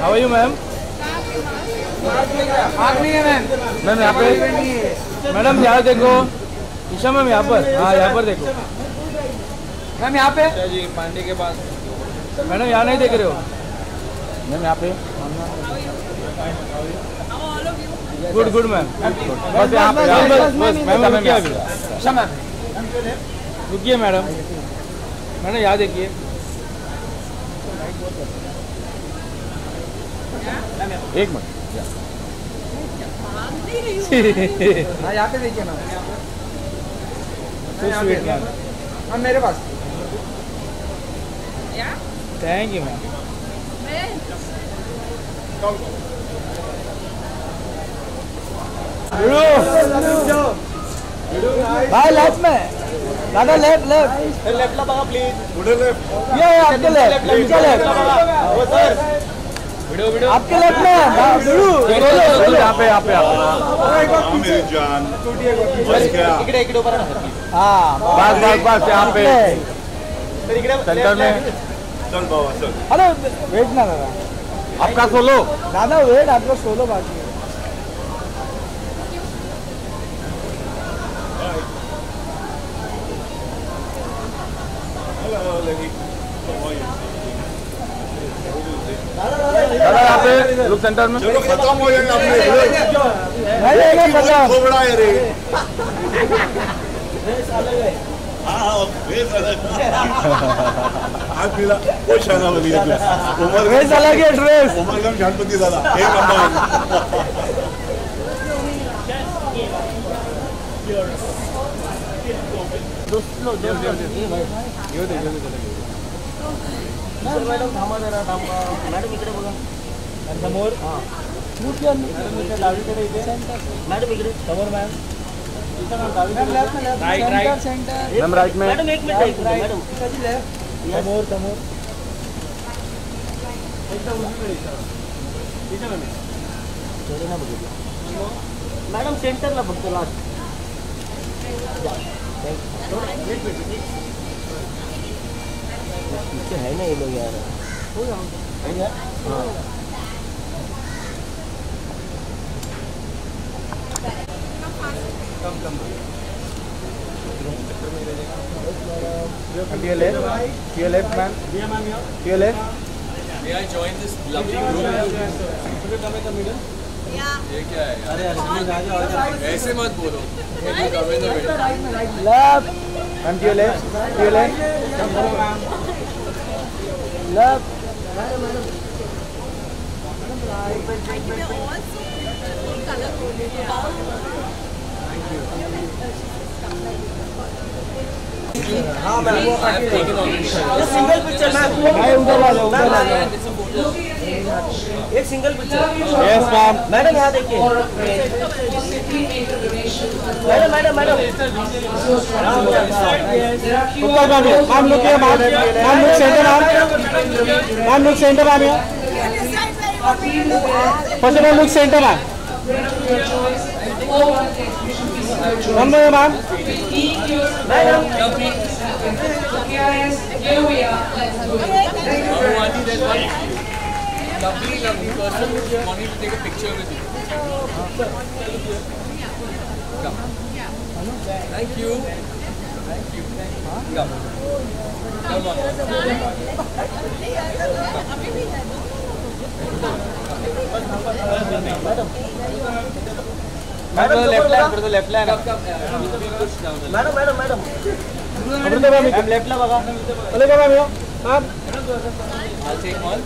How are you ma'am? Ma'am यहाँ पे madam यहाँ देखो, ईशा मैम यहाँ पर, हाँ यहाँ पर देखो मैम, यहाँ पे जी पांडे के पास। मैडम यहाँ नहीं देख रहे हो मैम, यहाँ पे गुड गुड मैम, बस यहाँ पे बस मैम रुकिए मैडम, मैडम यहाँ देखिए, एक मिनट यहाँ पे देखिए मैम, मैम मेरे पास। Thank you ma'am. भाई लेफ्ट में दादा, लेफ्ट लेफ्ट लेफ्ट ला बघा प्लीज, लेफ्ट ये आपके लेफ्ट, इनका लेफ्ट वो सर, वीडियो वीडियो आपके लेफ्ट में यहाँ पे यहाँ पे मेरी जान बस क्या इकडे इकडे ऊपर हाँ बस बस बस यहाँ पे सेंटर में। चल बाबा चल। अरे वेट ना दादा, आपका सोलो दादा, वेट आपका सोलो बाकी है। दादा यहाँ पे लुक सेंटर में। चलो खत्म हो जाएगा अपने ड्रेस गणपती दादा एक मॅडम थांबा जरा, थांबा मॅडम, इकडे बघा समोर, हां डावीकडे इथे मॅडम, इकडे समोर ma'am, right right centre ma'am, right में मैडम, एक मिनट मैडम, समोर समोर एकदम मैडम, सेंटरला फक्त लास्ट पीछे है ना ये लोग यार, हाँ कम to your left, to your left ma'am, to your left. May I join this lovely group? ये क्या है यार? ऐसे मत बोलो। Left, ma'am, to your left, to your left. Left. हाँ मैम, सिंगल पिक्चर मैम, उधर आ जाओ, उधर आ जाओ, एक single picture. Yes ma'am, madam यहाँ देखिए, madam madam madam, ma'am look here, ma'am look centre, ma'am look centre, ma'am here, first ma'am look centre ma'am, ma'am ma'am lovely person wanting to take a picture with you. Come. Thank you. Thank you. Come. Come on. Madam left line, madam madam madam, ma'am left ला बघा, चले का ma'am, ma'am I'll take one.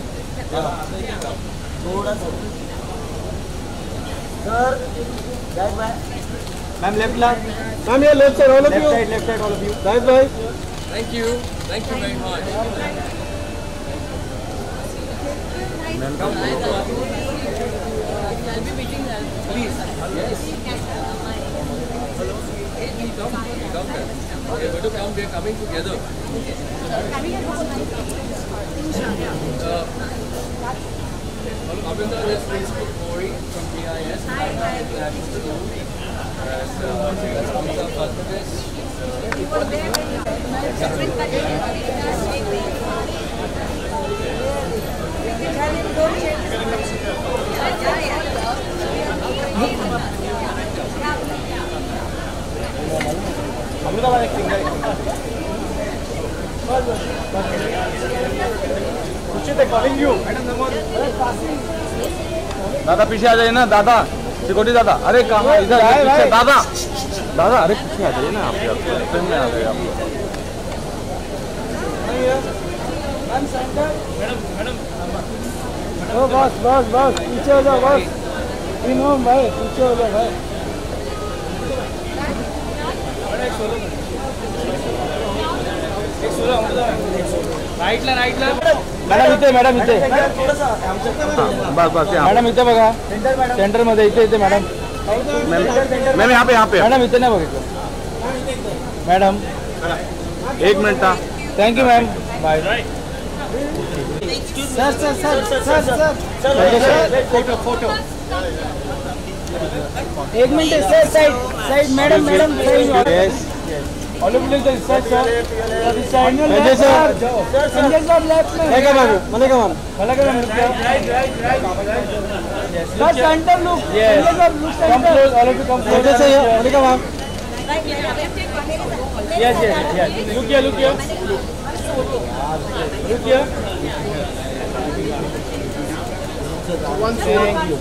थोड़ा सा sir, guys bye, ma'am left ला, ma'am ये left side, all of you, left side all of you, guys bye, Thank you very much. I'll be meeting them. Please. Yes. Come here. We're going to come. We're coming together. Abhinda is Facebook Corey from BIS. Let's come to our this. दादा पीछे आ जाइए ना दादा, security दादा। अरे कहाँ इधर पीछे दादा, दादा अरे पीछे आ जाइए ना आप, ट्रेन में आ गए आप। ओ बस बस बस पीछे हो जाओ बस, इन होम भाई पीछे हो जाओ भाई। मॅडम इथे, मॅडम इथे, बस बस मॅडम इथे बघा, सेंटर मध्ये इथे इथे मॅडम, मॅम यहाँ पे मॅडम इथे नाही बघितलं मॅडम, एक मिनिट था, thank you ma'am, bye. Sir sir sir sir sir photo photo, एक minute sir, side side madam madam, yes all of please sir sir this side Sanjay sir, Sanjay sir left में है का बाबू, मला का look right right right sir, centre look, Sanjay sir look centre, all of you come Sanjay sir, मला का ma'am, yes yes yes, look here look here look here, thank you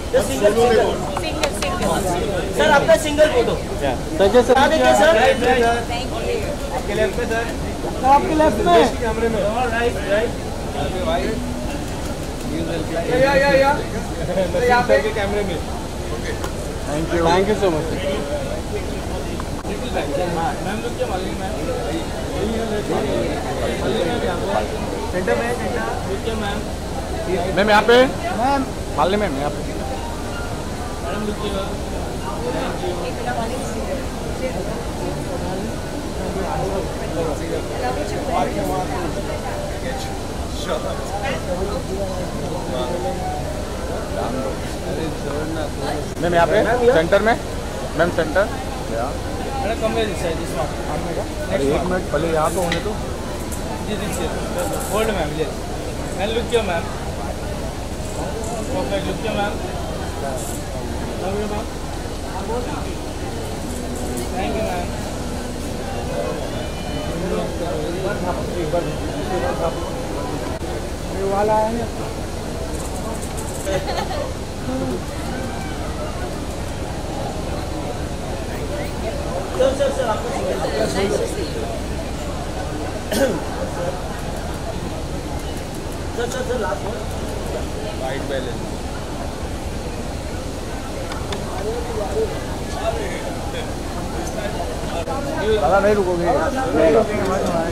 sir, आपका single photo Sanjay sir, sir आपके left में sir, आपके left में कैमरे में, right right, या पे कैमरे में, thank you so much ma'am. Look क्या मालिक मैम, सेंटर में, लुक क्या मैम यहाँ पे, मैम मालिनी मैम यहाँ पे, मैडम लुक क्या, मैम यहाँ पे सेंटर में, मैम सेंटर, कम में एक मिनट पहले यहाँ तो होने तो जी जी होल्ड मैम, ये मैम लुक क्या मैम, परफेक्ट लुक क्या मैम, थैंक यू मैम, वाला है ना सर सर आपका सर लास्ट वाइट बैलेंस, दादा नहीं रुकोगे।